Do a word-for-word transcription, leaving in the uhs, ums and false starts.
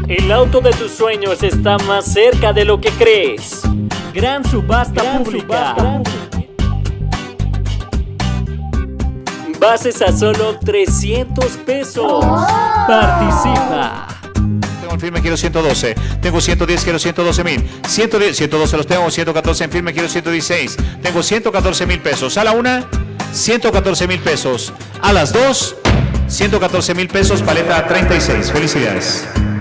El auto de tus sueños está más cerca de lo que crees. Gran subasta Gran pública. Subasta. Bases a solo trescientos pesos. Oh. Participa. Tengo en firme, quiero ciento doce. Tengo ciento diez, quiero ciento doce mil. ciento diez, ciento doce los tengo. ciento catorce en firme, quiero ciento dieciséis. Tengo ciento catorce mil pesos. A la una, ciento catorce mil pesos. A las dos, ciento catorce mil pesos. Paleta treinta y seis. Felicidades.